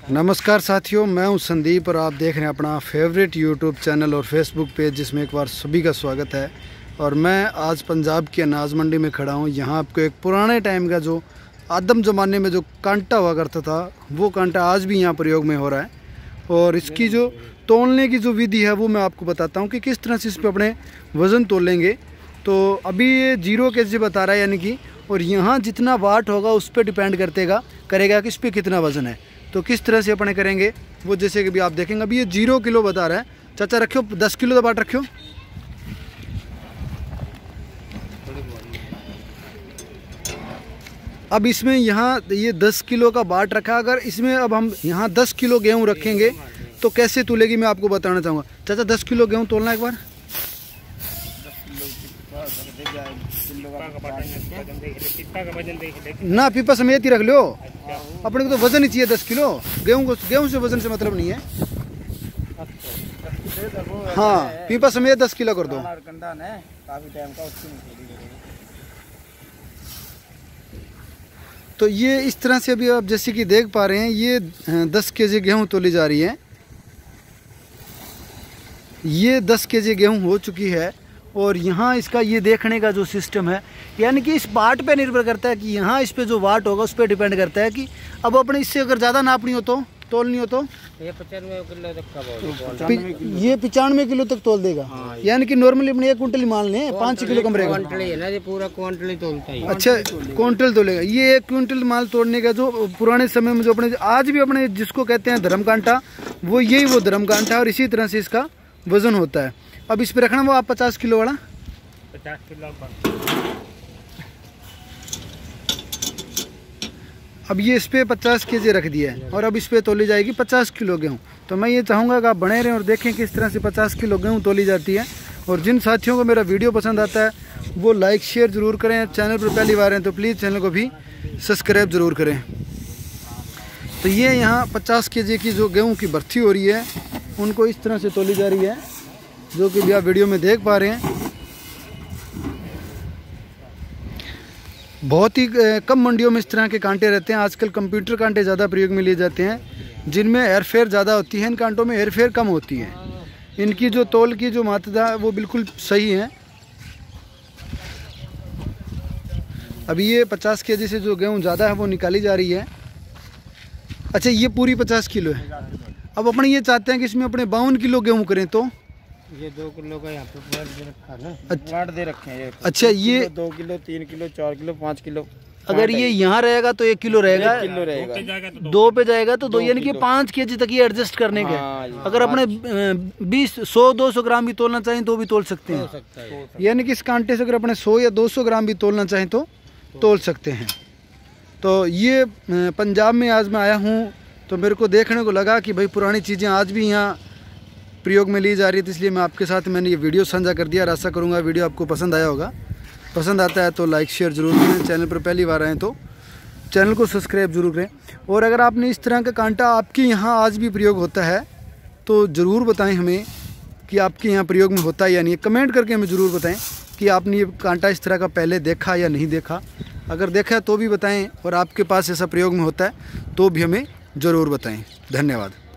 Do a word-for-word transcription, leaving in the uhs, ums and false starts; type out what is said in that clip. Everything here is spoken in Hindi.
नमस्कार साथियों, मैं हूं संदीप और आप देख रहे हैं अपना फेवरेट यूट्यूब चैनल और फेसबुक पेज, जिसमें एक बार सभी का स्वागत है। और मैं आज पंजाब की अनाज मंडी में खड़ा हूं। यहां आपको एक पुराने टाइम का जो आदम ज़माने में जो कांटा हुआ करता था, वो कांटा आज भी यहां प्रयोग में हो रहा है। और इसकी जो तोलने की जो विधि है वो मैं आपको बताता हूँ कि किस तरह से इस पर अपने वज़न तोलेंगे। तो अभी ये जीरो के जी बता रहा है यानी कि, और यहाँ जितना वाट होगा उस पर डिपेंड करतेगा करेगा कि इस पर कितना वज़न है। तो किस तरह से अपने करेंगे वो जैसे कि भी आप देखेंगे। अभी ये जीरो किलो बता रहा है। चाचा रखियो दस किलो का बाट रखियो। अब इसमें यहाँ ये दस किलो का बाट रखा। अगर इसमें अब हम यहाँ दस किलो गेहूँ रखेंगे तो कैसे तोलेगी मैं आपको बताना चाहूँगा। चाचा दस किलो गेहूँ तोलना एक बार। ना पीपा समेत ही रख लो, अपने को तो वजन ही चाहिए दस किलो। गेहूं को गेहूं से वजन से मतलब नहीं है। हाँ, पीपा समेत दस किलो कर दो। तो ये इस तरह से अभी आप जैसे कि देख पा रहे हैं, ये दस केजी गेहूं तोली जा रही है। ये दस केजी गेहूं हो चुकी है। और यहाँ इसका ये देखने का जो सिस्टम है, यानी कि इस बाट पे निर्भर करता है कि यहाँ इस पे जो वाट होगा उस पर डिपेंड करता है कि अब अपने इससे अगर ज़्यादा नापनी हो तो तोलनी हो तो ये पचानवे किलो तक ये पचानवे किलो तक तोल देगा। हाँ, यानी कि नॉर्मली अपने एक कुंटल मान लें पाँच किलो कम रहेगा। पूरा क्विंटल तोलता है। अच्छा, क्विंटल तोलेगा। ये एक क्विंटल माल तोड़ने का जो पुराने समय में जो अपने आज भी अपने जिसको कहते हैं धर्म कांटा, वो यही वो धर्म कांटा है। और इसी तरह से इसका वजन होता है। अब इस पे रखना वो आप पचास किलो वाला पचास किलो। अब ये इस पे पचास केजी रख दिया है और अब इस पे तोली जाएगी पचास किलो गेहूँ। तो मैं ये चाहूँगा कि आप बने रहें और देखें किस तरह से पचास किलो गेहूँ तोली जाती है। और जिन साथियों को मेरा वीडियो पसंद आता है वो लाइक शेयर ज़रूर करें। चैनल पर पहली बार हैं तो प्लीज़ चैनल को भी सब्सक्राइब ज़रूर करें। तो ये यहाँ पचास केजी की जो गेहूँ की भर्ती हो रही है, उनको इस तरह से तोली जा रही है, जो कि भी आप वीडियो में देख पा रहे हैं। बहुत ही कम मंडियों में इस तरह के कांटे रहते हैं। आजकल कंप्यूटर कांटे ज़्यादा प्रयोग में लिए जाते हैं, जिनमें हेरफेर ज़्यादा होती है। इन कांटों में हेरफेर कम होती है। इनकी जो तोल की जो मात्रा है वो बिल्कुल सही है। अभी ये पचास केजी से जो गेहूँ ज़्यादा है वो निकाली जा रही है। अच्छा, ये पूरी पचास किलो है। अब अपने ये चाहते हैं कि इसमें अपने बावन किलो गेहूँ करें तो ये दो किलो का यहाँ पे प्लाट दे रखा है ना। अच्छा, दे रखे हैं ये। अच्छा, ये दो किलो तीन किलो चार किलो पाँच किलो। अगर ये यहाँ रहेगा तो एक किलो रहेगा, एक किलो रहेगा। दो पे जाएगा तो दो, यानी कि पाँच केजी तक ये एडजस्ट करने के। अगर अपने बीस सौ दो सौ ग्राम भी तोलना चाहें तो भी तोल सकते हैं। यानी कि इस कांटे से अगर अपने सौ या दो सौ ग्राम भी तोलना चाहें तो तोल सकते हैं। तो ये पंजाब में आज मैं आया हूँ तो मेरे को देखने को लगा कि भाई पुरानी चीज़ें आज भी यहाँ प्रयोग में ली जा रही थी, इसलिए मैं आपके साथ मैंने ये वीडियो साझा कर दिया। और आशा करूँगा वीडियो आपको पसंद आया होगा। पसंद आता है तो लाइक शेयर ज़रूर करें। चैनल पर पहली बार आएँ तो चैनल को सब्सक्राइब ज़रूर करें। और अगर आपने इस तरह का कांटा आपके यहाँ आज भी प्रयोग होता है तो ज़रूर बताएं हमें कि आपके यहाँ प्रयोग में होता है या नहीं। कमेंट करके हमें ज़रूर बताएं कि आपने ये कांटा इस तरह का पहले देखा या नहीं देखा। अगर देखा है तो भी बताएँ, और आपके पास ऐसा प्रयोग में होता है तो भी हमें ज़रूर बताएँ। धन्यवाद।